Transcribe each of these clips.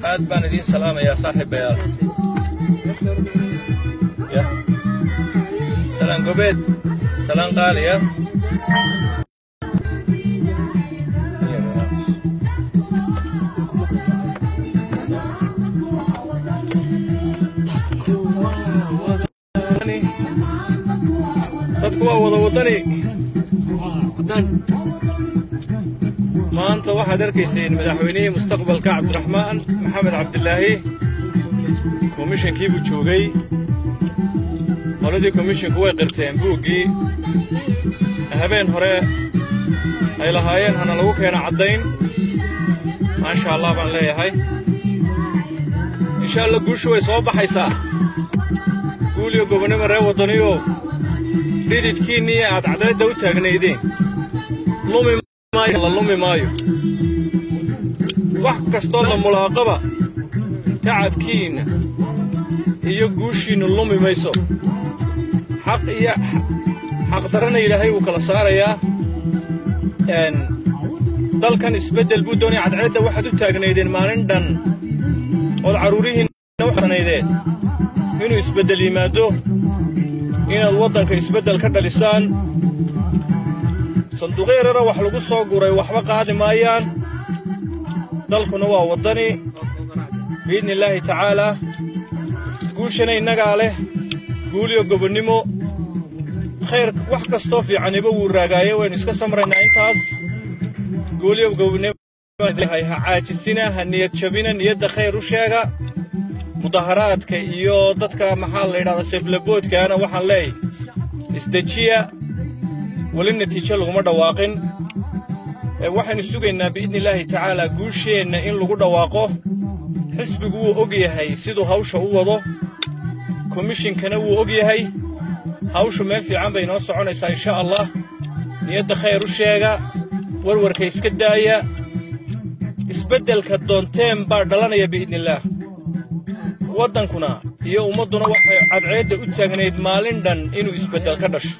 aad baan idin salaamayaa saaxiibayaal ya salaan gobeed salaan qaaliya dadku waa wada wadani maanta waxaad arkayseen madaxweynihii mustaqbalka cabdiraxmaan maxamed cabdilaahi komishankii buu joogay qoladii komishinku way qirteen buuggii habeen hore ay lahaayeen hana lagu keeno caddayn maasha allah baan leeyahay insha allah guushu way soo baxaysaa guul iyo gobonnimo reer waddaniyo dhididkiinnii aad cadceedda u taagnaydeen lumi maayo wax kastoo la mulaaqaba tacabkiinna iyo guushiinnu lumi mayso xaq iyo xaqdarrana ilaahay wuu kala saarayaa dalkan isbeddel buu doonaya cadceedda waxaad u taagnaydeen maalin dhan ood carruurihiinna u xasanaydeen inuu isbeddel yimaado inaad waddanka isbeddel ka dhalisaan sanduuqyo yarara wax lagu soo guray waxba qaadi maayaan dalkuna waa waddani biidni illaahi tacaalaa guushana innagaa leh guul iyo gobonnimo khayr wax kastoo fiicaniba wuu raagaaye waynu iska samraynaa intaas guul iyo gobonnimo ha caajisina ha niyad jabina niyadda khayr u sheega mudaharaadka iyo dadka maxaa la yidhahdaa seeflaboodkaana waxaan leeyahay isdejiya weli natiijo laguma dhawaaqin waxaynu sugaynaa biidni illaahi tacaalaa guusheenna in lagu dhawaaqo xisbigu wuu og yahay siduu hawsha u wado komishinkana wuu og yahay hawshu meel fiican bay inoo soconaysaa insha allah niyadda khayr u sheega warwarka iska daaya isbeddelka doonteen baa dhalanaya biidnillaah waddankuna iyo ummadduna waxay cadceedda u taagnayd maalin dhan inuu isbeddel ka dhasho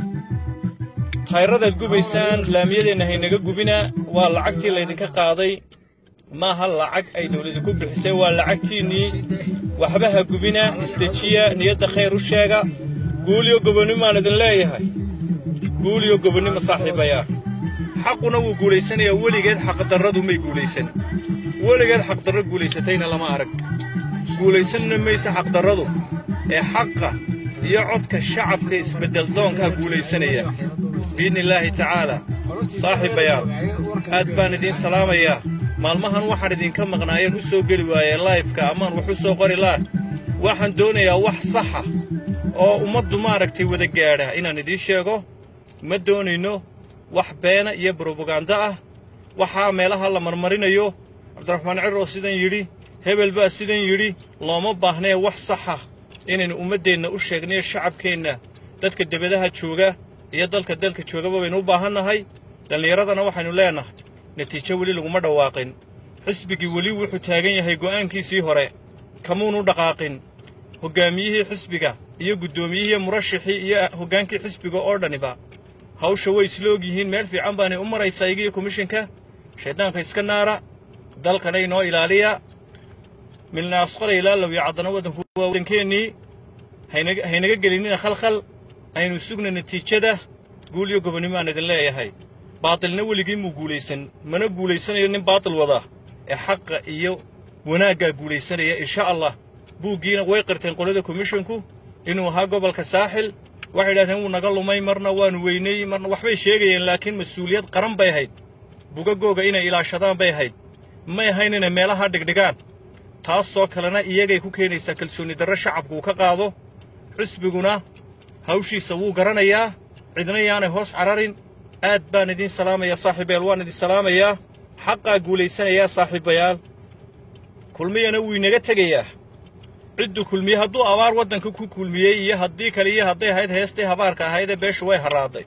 tayradaad gubaysaan laamiyadeenna haynaga gubina waa lacagtii laydinka qaaday maaha lacag ay dawladu ku bixisay waa lacagtiinnii waxba ha gubina isdejiya niyadda khayr u sheega guul iyo gobonnimaan idin leeyahay guul iyo gobonnimo saaxiibayaa xaquna wuu guulaysanayaa weligeed xaqdarradu may guulaysan weligeed xaqdarro guulaysatayna lama arag guulaysanna maysa xaqdarradu ee xaqa iyo codka shacabka isbeddel doonkaa guulaysanaya biidni illaahi tacaalaa saaxiibayaal aad baan idiin salaamayaa maalmahan waxaan idinka maqnaayeen u soo geli waayee laifka amaan wax u soo qori laah waxaan doonayaa wax saxa oo ummaddu maaragtay wada gaadha inaan idiin sheego ma doonayno wax beena iyo brobaganda ah waxaa meelaha la marmarinayo cabdiraxmaan ciroo sidan yidhi hebel baa sidan yidhi looma baahnee wax saxa inaynu ummaddeenna u sheegnayo shacabkeenna dadka debadaha jooga iyo dalka joogaba baynu u baahannahay dhallinyaradana waxaynu leenahay natiijo weli laguma dhawaaqin xisbigii weli wuxuu taagan yahay go'aankiisii hore kamuunu dhaqaaqin hoggaamiyihii xisbiga iyo guddoomiyihii murashixii iyo hoggaankii xisbiga oo dhaniba hawsha way isla og yihiin meel fiican baanay u maraysaa igiyo komishinka shayddaanka iska naara dalkana inoo ilaaliya milna asqala ilaa low iyo caddana waddanku waa waddankeennii haynaga gelinina khalkhal aynu sugna natiijada guul iyo gobonnimo aan idin leeyahay baatilna weligii muu guulaysan mana guulaysanayo nin baatil wada ee xaqa iyo wanaaggaa guulaysanaya insha allah buuggiina way qirteen qolada komishinku inuu ahaa gobolka saaxil waxay idhahdeen wuu naga lumay marna waanu weynay marna waxbay sheegayeen laakiin mas-uuliyad qaran bay ahayd bugagooga inay ilaashadaan bay ahayd may ahayn inay meelaha dhigdhigaan taasoo kalena iyagay ku keenaysaa kalsooni darro shacabku uu ka qaado xisbiguna hawshiisa wuu garanayaa cidna yaanay hoos cararin aad baan idiin salaamayaa saaxiibayaal waan idin salaamayaa xaqaa guulaysanayaa saaxiibayaal kulmiyana wuu inaga tegayaa ciddu kulmiye hadduu abaar waddanka ku kulmiyey iyo haddii kale iyo hadday ahayd heestay habaarka ahaydee beeshu way harraaday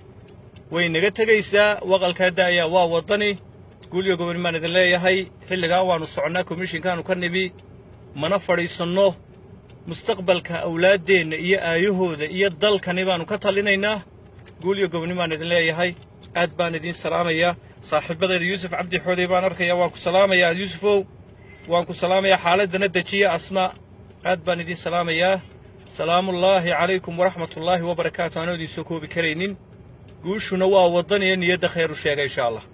way inaga tegaysaa waqalkaa da'ayaa waa waddani guul iyo gobonnimo idin leeyahay xilligaa waannu soconnaa komishinkaannu ka nimi mana fadhiisanno mustaqbalka awlaaddeenna iyo aayahooda iyo dalkani baannu ka talinaynaa guul iyo gobonnimo idin leeyahay aad baan idiin salaamayaa saaxiibadayda yuusuf cabdi xoodey baan arkayaa waan ku salaamayaa yuusufow وانكو سلام يا حالدنا دجية أسماء أدبان دي سلام يا سلام الله عليكم ورحمة الله وبركاته. أنا ودي سكو بكرينين قوشو نوا وضني أن يد خير الشيء إن شاء الله.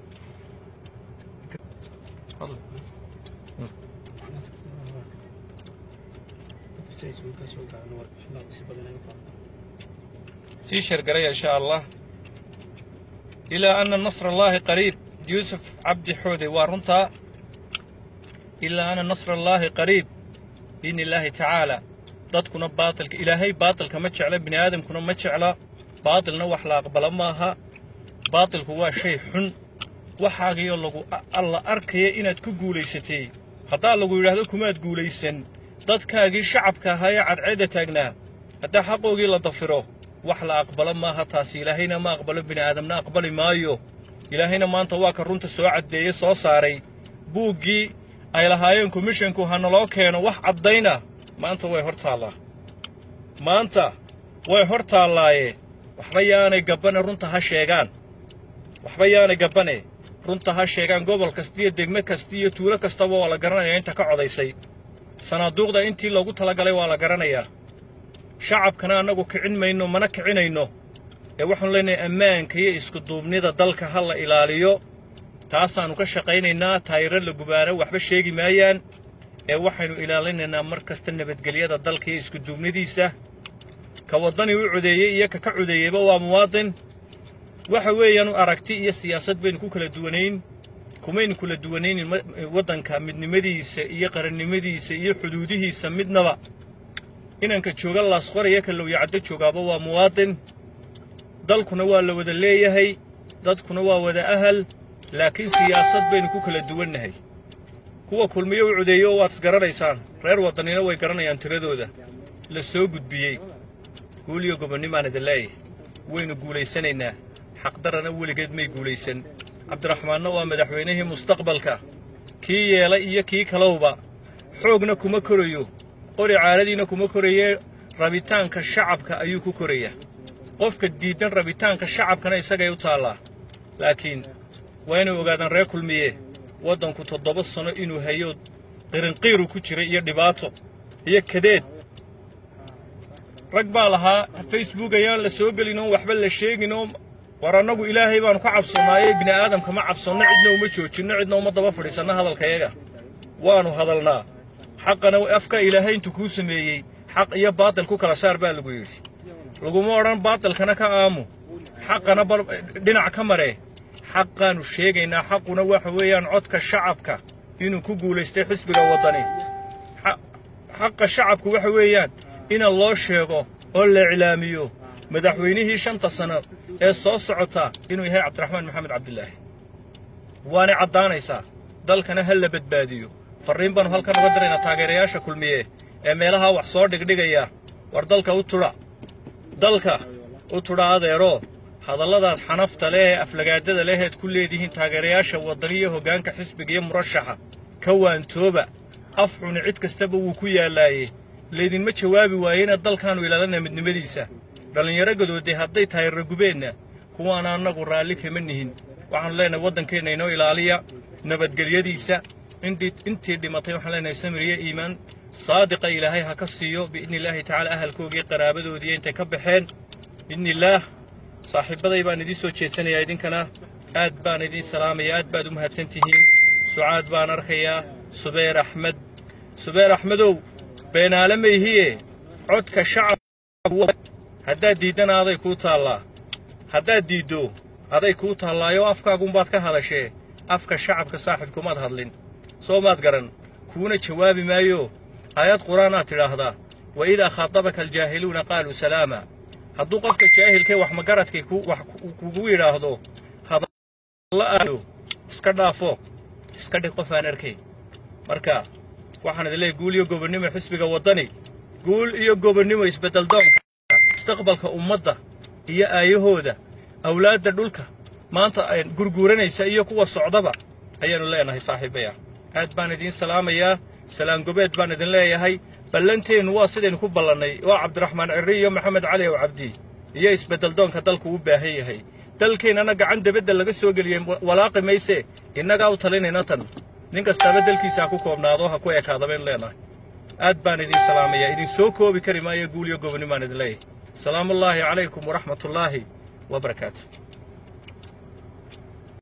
سيشر قرية إن شاء الله. إلى أن النصر الله قريب. يوسف عبد حودي وارنتا إلا أن النصر الله قريب بإذن الله تعالى. dadkuna baatilka ilaahay baatilka ma jecla bini aadamkuna ma jecla baatilna wax la aqbala maaha baatilku waa shay xun waxaagiyo lagu alla arkaya inaad ku guuleysatay hadaa lagu yiraahdo kumaad guuleysan dadkaagii shacabka ahaa cadceeda taagnaa hadaa xaqoogii la dafiro wax la aqbala maaha taasi ilaahayna ma aqbalo bini aadamna aqbali maayo ilaahayna maanta waa ka runta soo cadeeyay soo saaray buugii ay lahaayeen commissionku hana loo keeno wax cadayna maanta way hortaalaa maanta way hortaalaaye waxba yaanay gabane runta ha sheegaan waxba yaanay gabane runta ha sheegaan gobol kasta iyo degme kasta iyo tuulo kastaba waa la garanayaa inta ka codaysay sanaaduuqda intii loogu talagalay waa la garanayaa shacabkana anagu kicin mayno mana kicinayno ee waxaan leenahay ammaanka iyo isku duubnida dalka ha la ilaaliyo taasaanu ka shaqaynaynaa taayiro la gubaaro waxba sheegi maayaan ee waxaynu ilaalinaynaa mar kasta nabadgelyada dalka iyo isku duubnidiisa ka wadani u codeeyay iyo ka codeeyayba waa muwaadin waxa weeyaan aragti iyo siyaasad baynu ku kala duwanayn kumaynu kala duwanayn wadanka midnimadiisa iyo qarannimadiisa iyo xuduudihiisa midnaba inanka jooga laas qoraya ka loo yacdo joogaaba waa muwaadin dalkuna waa la wada leeyahay dadkuna waa wada ahal laakiin siyaasad baynu ku kala duwanahay kuwa kulmiyo u codeeyo waad isgaranaysaan reer wadanina way garanayaan tiradooda la soo gudbiyay guuliyo gobonnimaan idinleeyahay waynu guulaysanaynaa xaqdarana weligeed may guulaysan cabdiraxmaanna waa madaxweynihii mustaqbalka kii yeelay iyo kii kalowba xoogna kuma korayo qori caaladiina kuma korayee rabitaanka shacabka ayuu ku korayaa qofka diidan rabitaanka shacabkana isagay u taallaa laakiin waa inay ogaadaan reer kulmiye waddanku 7 sano inuu hayo qirinqiiru ku jiray iyo dhibaato iyo kadeed rag baa lahaa Facebook ayaan la soo gelino waxba la sheegino war anagu ilaahay baan ku cabsoonaayay bini aadamka ma cabsoono cidna uma joojino cidna uma daba fadhiisana hadalkayaga waanu hadalnaa xaqana afka ilaahay intuu ku sameeyay xaq iyo baatil ku kala saar baa lagu yiri laguma oran baatilkana ka aamu xaqana dhinac ka mare حقاً وشيء حقنا وحويان عدك الشعبك إنه كقول يستحس بالوطني حق الشعب وحويان إن الله شيء ولا إعلاميه مدحوينه شنطة سنة الصوص عطا إنه هي عبد الرحمن محمد عبد الله وأنا عضاني سا ضل كان هلا بتباديو فرين بنو هل كان قدرنا تاجرياش كل مية ميلها وحصار دقيقة وردلك أوترا ضلك أوترا هذا يرو هذا الله الحنفت له أفلقات له كل هذه تاجرياش وضريه وجانك حسب جيم مرشحة كوان توبة أفعن عد كستبوا وكويا لاي ليدين ما شوابي وين الضل كانوا إلى لنا من مديسة بل يرجعوا ده هديت هاي الرجبين هو أنا نقول رالك منهن وعن لنا ودن كنا ينو إلى عليا نبت جريديسة أنت اللي ما طيب حلنا يسمريه إيمان صادق إلى هاي هكسيو بإذن الله تعالى أهل كوجي قرابة ودي أنت كبحين بإذن الله صاحب بدأ يبان دي سو تشيسن يا إذن كنا آد بان دي سلام يا آد بعد مهتنتهين سعاد بان أرخيا سبير أحمدو بين عالمي هي عدك الشعب هدا ديدنا هذا يكوت الله هدا ديدو هذا يكوت الله يو أفكا قنباتك هذا شيء أفكا الشعب كصاحبكم أدهرلين سو ما تقرن كون شوابي مايو آيات قرآنات هذا وإذا خاطبك الجاهلون قالوا سلاما هدو قفك الجاهل كي وحمقرتك كوكوي راهدو هذا الله آلو اسكرنا فوق اسكرنا قفان اركي مركا waxaan idin leeyahay guul iyo gobonnimo xisbiga wadani guul iyo gobonnimo isbedel doonka mustaqbalka ummadda iyo aayahooda awlaadda dhulka maanta ay gurguuranaysa iyo kuwa socdaba ayaanu leenahay saaxiibaya aad baan idin salaamayaa salaam gobeed baan idin leeyahay ballanteenu waa sideen ku ballanay waa Cabdiraxmaan Cirri iyo Maxamed Cali oo Cabdi iyo isbedel doonka dalku u baahan yahay dalkeenana gacan dibadda laga soo galiyay walaaqi mayse inaga u talinayna tan nin kastaba dalkiisa ha ku koobnaado ha ku ekaado been leenahay aad baan idin salaamaya idin soo koobi kari maayo guul iyo gobonimaan idin leeyahay salaamu allaahi calaykum waraxmatullaahi wabarakaatu